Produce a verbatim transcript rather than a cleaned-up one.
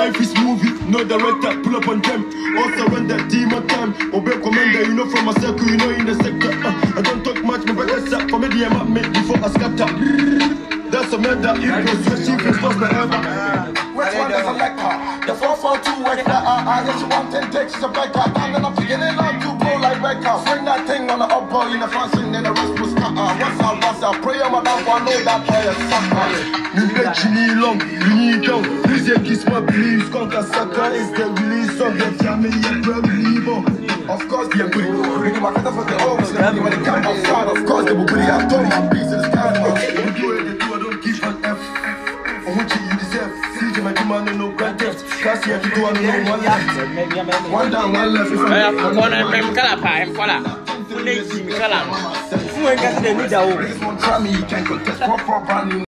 life is movie, no director, pull up on them. All surrender, demon time. Obey commander, you know from my circle, you know in the sector. Uh, I don't talk much, my better up for me, the map me before I scatter. That's a matter, if you're switching, it's lost forever. Which one is a lecker? The four four two work that I guess you want ten takes a back up. And then I'm beginning not to go like Becca. Swing that thing on the up ball in the front swing, then the rest was cut. What's up, what's up? Pray on my dog, I know that boy is sucker. You bet you need long, you need down. Please yeah, kiss my beliefs. Conquer sucker is the release of the family, yeah, bro, believe on. Of course, they're good. Really, my cut for the always gonna be when they come outside. Of course, they will put it out. Told my piece of the sky. When you do it, they do, I don't give an F. For what you deserve. See you, my demand, no grand theft. Cast you, do, I don't know one left. One down, one left. I'm gonna pay Calapa and Fala. Who needs him, Calam? Who ain't got the need? Try me, you can't contest.